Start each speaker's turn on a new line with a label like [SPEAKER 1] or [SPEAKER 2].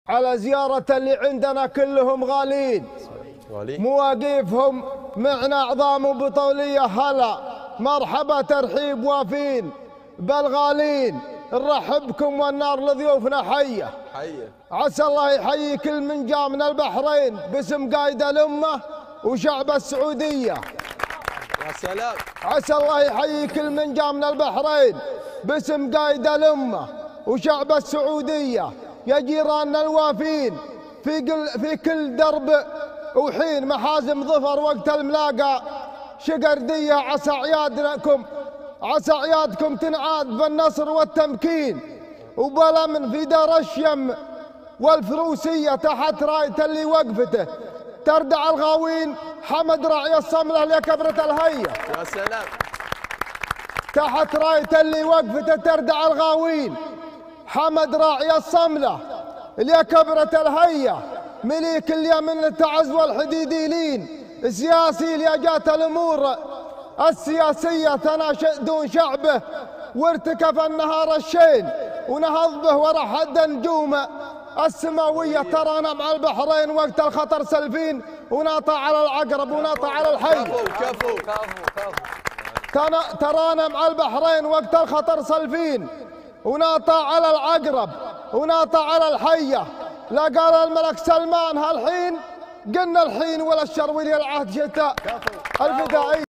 [SPEAKER 1] على زيارة اللي عندنا كلهم غالين، مواقفهم معنا عظام وبطولية. هلا مرحبا ترحيب وافين بالغالين، نرحبكم والنار لضيوفنا حية. عسى الله يحيي كل من جاء من البحرين باسم قائد الأمة وشعب السعودية.
[SPEAKER 2] يا سلام.
[SPEAKER 1] عسى الله يحيي كل من جاء من البحرين باسم قائد الأمة وشعب السعودية. يا جيراننا الوافين في كل درب وحين محازم ظفر وقت الملاقى شقردية، عسى عيادكم تنعاد بالنصر والتمكين وبالأمن في دار الشم والفروسية تحت راية اللي وقفته تردع الغاوين حمد راعي الصملة لكبرة الهية.
[SPEAKER 2] يا سلام.
[SPEAKER 1] تحت راية اللي وقفته تردع الغاوين حمد راعي الصملة لكبرة الهية، مليك اليمن التعز والحديديلين، سياسي لجات الأمور السياسية تناشدون شعبه وارتكف النهار الشين ونهض به ورحد النجوم السماوية. ترانا مع البحرين وقت الخطر سلفين وناطع على العقرب وناطع على الحي. ترانا مع البحرين وقت الخطر سلفين وناطع على العقرب وناطع على الحية. لا قال الملك سلمان هالحين قلنا الحين ولا الشر ولي العهد شتاء الفدائي.